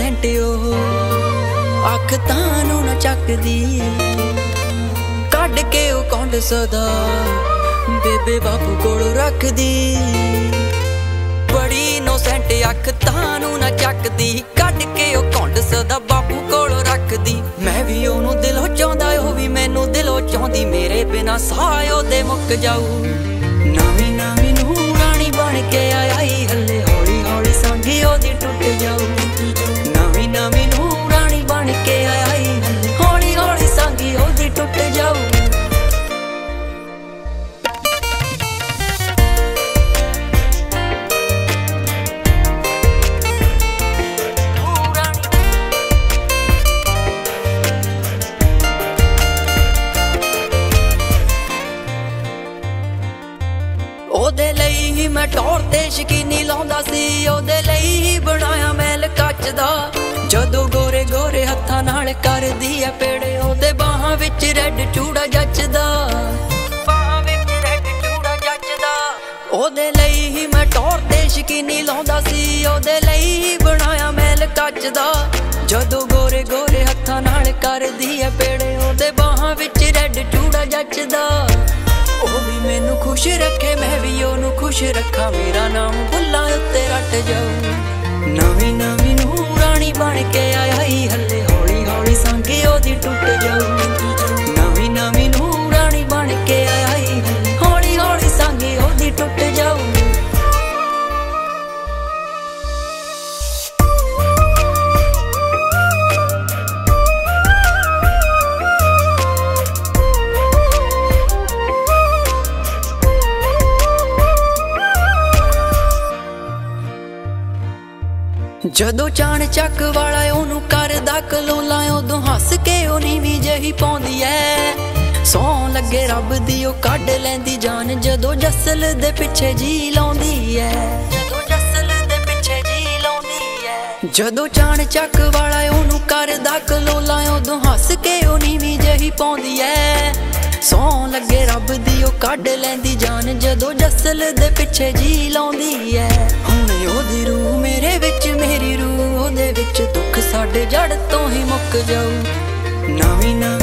Innocent ओ अख तानू ना चकदी कढ के ओ कौंड सदा बेबे बापू कोल रखदी। बड़ी इनोसेंट अख तानू ना चकदी कढ के ओ कौंड सदा बापू कोल रखदी। मैं भी ओनू दिलों चाहुंदा ओ भी मैनू दिलों चाहुंदी मेरे बिना साह ओदे मुक जाऊ। नवी नवी नूरानी बन के आई हले हौली हौली सांगी ओदी टुट जाऊ। नवी नवी नूरानी बन के आई हले हौली हौली सांगी ओदी टुट जाऊ। ओदे लई ही मैं टौर ते शकीनी लाउंदा सी ओदे लई ही बनाया महल कच दा। जदों गोरे गोरे हत्थां नाल करदी ऐ पेड़े ओदे बाहां विच रैड चूड़ा जचदा। बाहां विच रैड चूड़ा जचदा। ओदे लई ही मैं टौर ते शकीनी लाउंदा सी ओदे लई ही बनाया महल कच दा। जदों गोरे गोरे हत्थां नाल करदी ऐ पेड़े ओदे बाहां विच रैड चूड़ा जचदा। ओ भी मैनू खुश रखे मैं भी ओनू खुश रखा मेरा नाम भुल्लां उत्ते रट जाऊ। नवी नवी नूरानी बन के आई हले हौली हौली सांगी ओदी टुट जाऊ। नवी नवी नूरानी बन के आई हले हौली हौली सांगी ओदी टुट जाऊ। जदों चाण चक वाला ओनू करदा कलोला उदों हस के ओ नीवी जही पौंदी ऐ। सौ लगे रब दी ओ कढ लैंदी जान जदों जसल दे पिछे जी लाउंदी ऐ। जदों जसल दे पिछे जी लाउंदी ऐ। जदों चाण चक वाला ओनू करदा कलोला उदों हस के ओ नीवी जही पौंदी ऐ। सौ लगे रब दी ओ कढ लैंदी जान जदों जसल दे पिछे जी लाउंदी ऐ। हुण ओदी रूह मेरे विच मेरी रूह ओदे विच दुख साडे जड़ तो ही मुक जाऊ। नवी नवी